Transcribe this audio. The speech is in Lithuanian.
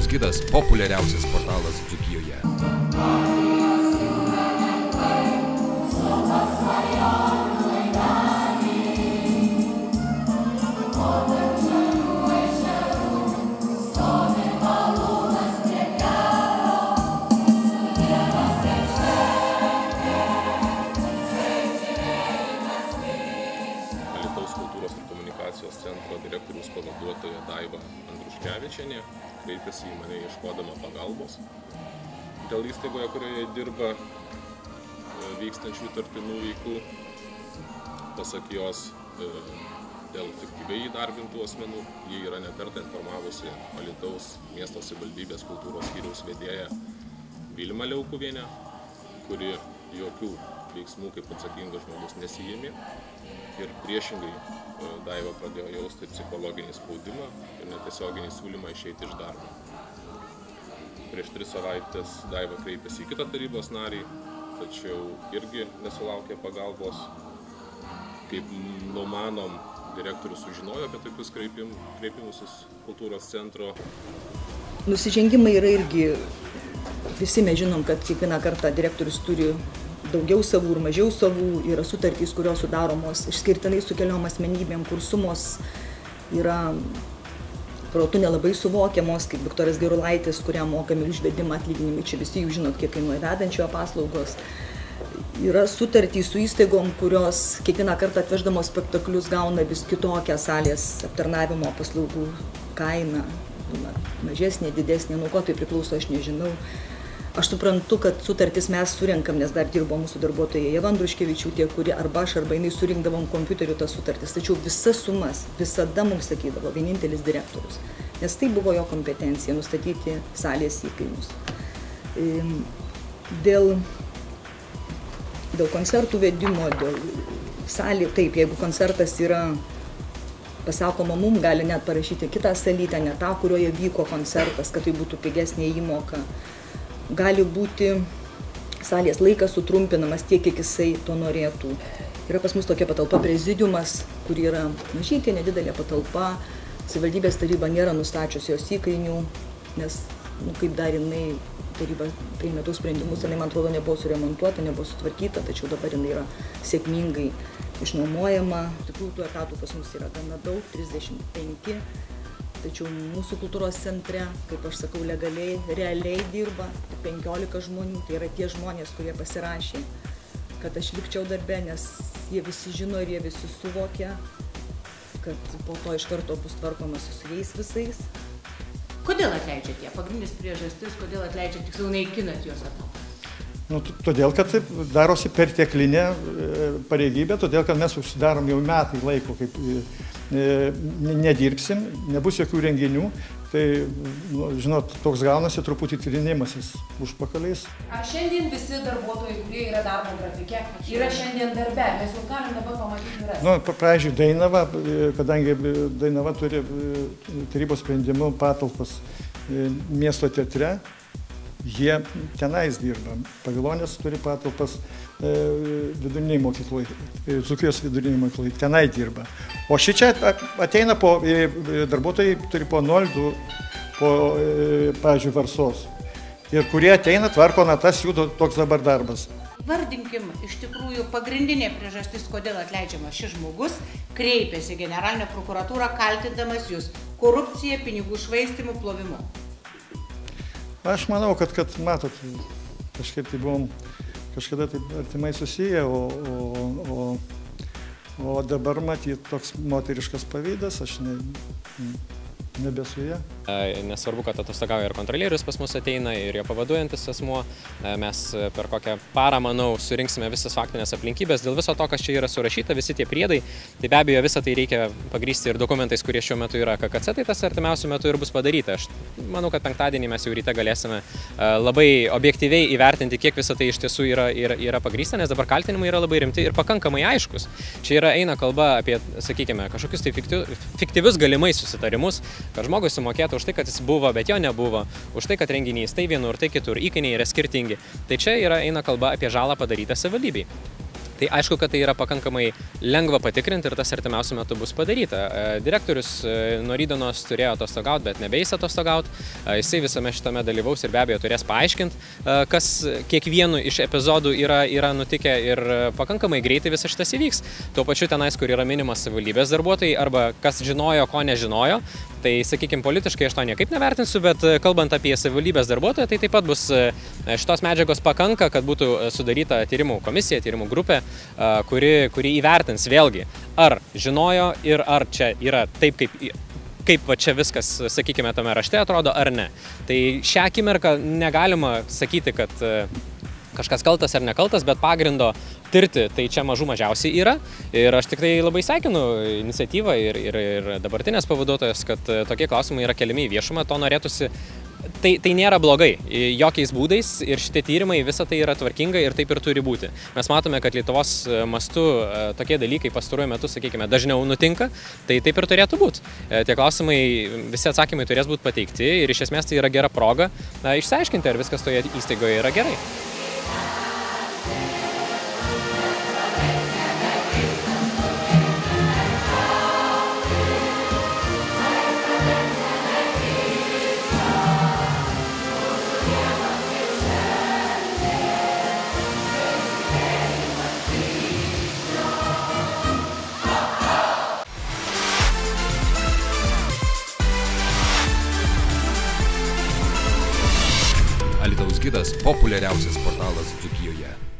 kultūros gidas – populiariausias portalas Dzūkijoje. Centro direktoriaus pavaduotoja Daiva Andruškevičienė kreipėsi į mane ieškodama pagalbos. Dėl įstaigoje, kurioje dirba vykstančių įtartinų veikų, pasak jos, dėl fiktyviai įdarbintų asmenų, jie yra nekartą informavusi Alytaus miesto savivaldybės kultūros skyriaus vedėją Vilmą Liaukuvienę, kuri jokių veiksmų kaip atsakingas žmogus nesiėmė. Ir priešingai Daiva pradėjo jausti psichologinį spaudimą ir netiesioginį siūlymą išeiti iš darbo. Prieš 3 savaitės Daiva kreipėsi į kitą tarybos narį, tačiau irgi nesulaukė pagalbos. Kaip numanom, direktorius sužinojo apie tokius kreipimusis kultūros centro. Nusižengimai yra irgi, visi mes žinom, kad kiekvieną kartą direktorius turi daugiau savų ir mažiau savų, yra sutartys, kurios sudaromos išskirtinai su keliom asmenybėm, kur sumos yra protu nelabai suvokiamos, kaip Viktoras Gerulaitis, kuriam mokami užvedimą atlyginimai, čia visi jūs žinot, kiek kainuoja vedančiojo paslaugos. Yra sutartys su įstaigom, kurios kiekvieną kartą atveždamos spektaklius gauna vis kitokią salės aptarnavimo paslaugų kainą, mažesnė, didesnė, nuo ko tai priklauso, aš nežinau. Aš suprantu, kad sutartis mes surenkam, nes dar dirbo mūsų darbuotojai Ieva Andruškevičiūtė, kuri arba aš, arba jinai surinkdavom kompiuteriu tas sutartis. Tačiau visas sumas visada mums sakydavo vienintelis direktorius, nes tai buvo jo kompetencija nustatyti salės įkainius. Dėl koncertų vedimo, dėl salė, taip, jeigu koncertas yra pasakoma, mums gali net parašyti kitą salytę, ne tą, kurioje vyko koncertas, kad tai būtų pigesnė įmoka. Gali būti salės laikas sutrumpinamas tiek, kiek jisai to norėtų. Yra pas mus tokia patalpa prezidiumas, kur yra mažytė, nedidelė patalpa. Savivaldybės taryba nėra nustačius jos įkainių, nes, kaip dar jinai taryba priėmė tų sprendimus, jinai, man atrodo, nebuvo suremontuota, nebuvo sutvarkyta, tačiau dabar jinai yra sėkmingai išnuomojama. Tikrųjų, tų etatų pas mus yra gana daug, 35. Tačiau mūsų kultūros centre, kaip aš sakau, legaliai, realiai dirba 15 žmonių. Tai yra tie žmonės, kurie pasirašė, kad aš likčiau darbe, nes jie visi žino ir jie visi suvokia, kad po to iš karto bus tvarkomasi su jais visais. Kodėl atleidžiat jie? Pagrindinis priežastis, kodėl atleidžiat, tiksliau naikinat juos etatus? Todėl, kad darosi perteklinė pareigybė, todėl, kad mes užsidarom jau metai laiko, kaip nedirbsim, nebus jokių renginių, tai, žinot, toks gaunasi truputį trinimasis užpakaliais. Ar šiandien visi darbuotojai, kurie yra darbo grafike, yra šiandien darbe? Mes jau galim dabar pamatyti rasti. Pavyzdžiui, Dainava, kadangi Dainava turi tarybos sprendimų patalpas miesto teatre, jie tenais dirba. Pavilonės turi patalpas viduriniai mokyklai, Dzūkijos viduriniai mokyklai, tenai dirba. O šičia ateina darbuotojai turi po 0,2, pavyzdžiui, Varsos. Ir kurie ateina, tvarko natas, jų toks dabar darbas. Vardinkim, iš tikrųjų, pagrindinė priežastis, kodėl atleidžiamas šis žmogus, kreipėsi generalinė prokuratūra, kaltindamas jūs korupcija, pinigų švaistymu, plovimu. Aš manau, kad matot, kažkaip tai buvom kažkada taip artimai susiję, o dabar matyt toks moteriškas pavydas, aš nebesu ją. Nesvarbu, kad atostogauja ir kontrolierius pas mus ateina, ir jo pavaduojantis asmuo. Mes per kokią parą, manau, surinksime visas faktinės aplinkybės. Dėl viso to, kas čia yra surašyta, visi tie priedai, tai be abejo visą tai reikia pagrysti ir dokumentais, kurie šiuo metu yra KKC, tai tas artimiausiu metu ir bus padaryta. Aš manau, kad penktadienį mes jau ryte galėsime labai objektyviai įvertinti, kiek visą tai iš tiesų yra pagrysta, nes dabar kaltinimai yra labai rimti ir pakankamai aiškus. Čia eina kalba apie, sakykime, kažkokius tai fiktyvius galimai susitarimus, kad žmogus sumokėtų už tai, kad jis buvo, bet jo nebuvo, už tai, kad renginys tai vienur, tai kitur, įkainiai yra skirtingi. Tai čia eina kalba apie žalą padarytą savivaldybei. Tai aišku, kad tai yra pakankamai lengva patikrinti ir tas artimiausiu metu bus padaryta. Direktorius nuo rytdienos turėjo atostogauti, bet nebeis atostogauti. Jisai visame šitame dalyvaus ir be abejo turės paaiškinti, kas kiekvienu iš epizodų yra nutikę ir pakankamai greitai visas šitas įvyks. Tuo pačiu tenais, kur yra minimas savivaldybės darbuotojai arba kas žinojo, ko nežinojo. Tai, sakykime, politiškai aš to niekaip nevertinsiu, bet kalbant apie savivaldybės darbuotoją, tai taip pat bus šitos medžiagos pakanka, kad būtų sudaryta tyrimų komisija, tyrimų grupė, kuri įvertins vėlgi, ar žinojo ir ar čia yra taip, kaip va čia viskas, sakykime, tame rašte atrodo, ar ne. Tai šią akimirką negalima sakyti, kad kažkas kaltas ar nekaltas, bet pagrindo tirti tai čia mažų mažiausiai yra. Ir aš tikrai labai sveikinu iniciatyvą ir dabartinės pavaduotojas, kad tokie klausimai yra keliami į viešumą, to norėtųsi. Tai nėra blogai, jokiais būdais ir šitie tyrimai, visa tai yra tvarkinga ir taip ir turi būti. Mes matome, kad Lietuvos mastu tokie dalykai pastaruoju metu, sakykime, dažniau nutinka, tai taip ir turėtų būti. Tie klausimai, visi atsakymai turės būti pateikti ir iš esmės tai yra gera proga išsiaiškinti, ar viskas toje įstaigoje yra gerai. Alytaus gidas – populiariausias portalas Dzūkijoje.